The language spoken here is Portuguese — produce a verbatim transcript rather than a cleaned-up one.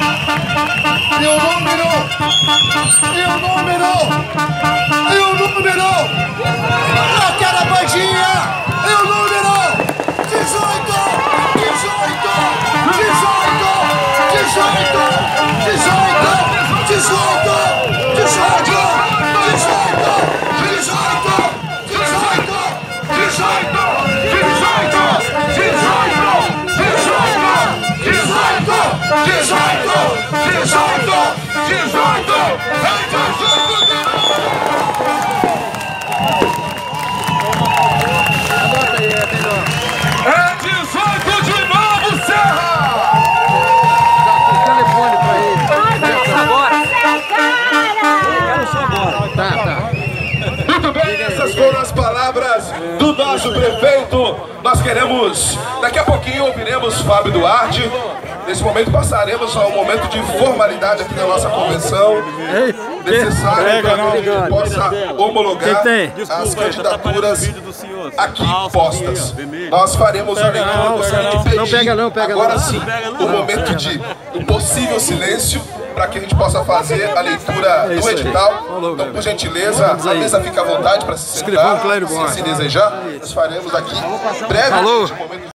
E o número, e o número, e o número, naquela bandinha, e o número, dezoito, dezoito, dezoito, dezoito, dezoito, dezoito, dezoito, dezoito, dezoito, dezoito, dezoito, dezoito, dezoito, é dezoito de novo, Serra! O telefone pra ele. Agora. Tá, tá. Muito bem, essas foram as palavras do nosso prefeito. Nós queremos, daqui a pouquinho ouviremos Fábio Duarte. Nesse momento passaremos a um momento de formalidade aqui na nossa convenção, necessário para que a gente possa homologar as candidaturas aqui postas. Nós faremos a leitura do seguinte Não pega não, pega agora não. sim, o momento de um possível silêncio para que a gente possa fazer a leitura do edital. Então, por gentileza, a mesa fica à vontade para se sentar, se assim desejar. Nós faremos aqui brevemente um momento